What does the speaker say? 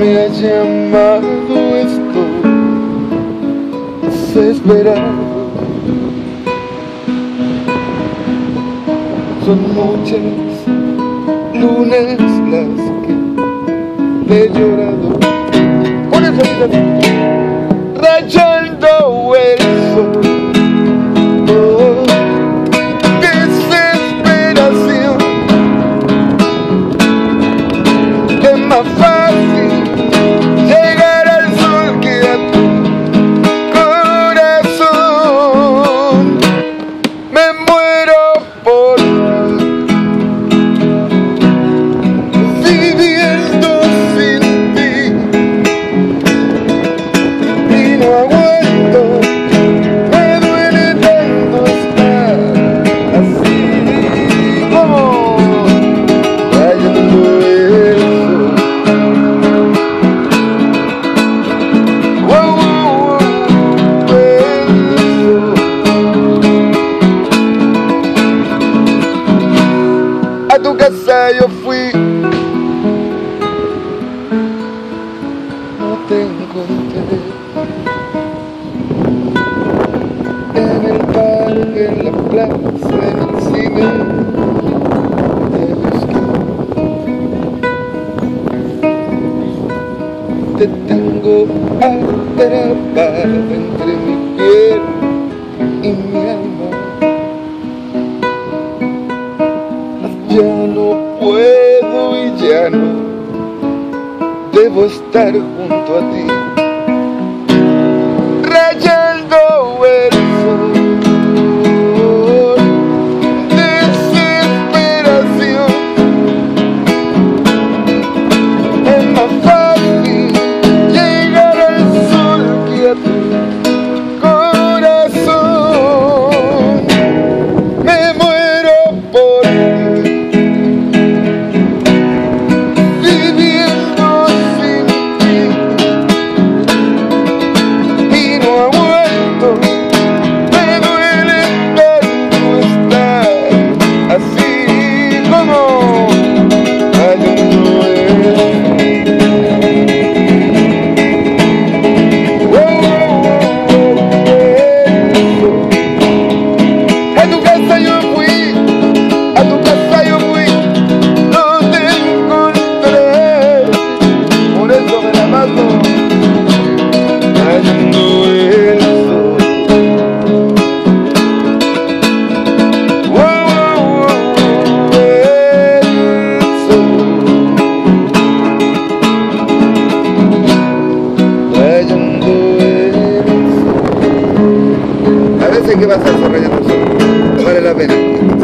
me ha llamado, estoy desesperado. Son muchas lunas las que he llorado. Por eso rayando el sol, oh, desesperación. Es más fácil llegar al sol que a tu corazón. Me muero por viviendo sin ti y no aguanto. Me duele tanto estar así como rayando el sol. Wow, a tu casa yo fui, no te encontré. En el parque, en la plaza, en el cine, te busqué. Te tengo atrapada entre mi piel y mi alma. Ya no puedo y ya no debo estar junto a ti, rayando el sol. Desesperación. Es más fácil llegar al sol que a tu corazón. Me muero por ti. ¿Qué vas a hacer rayando el sol? Vale la pena.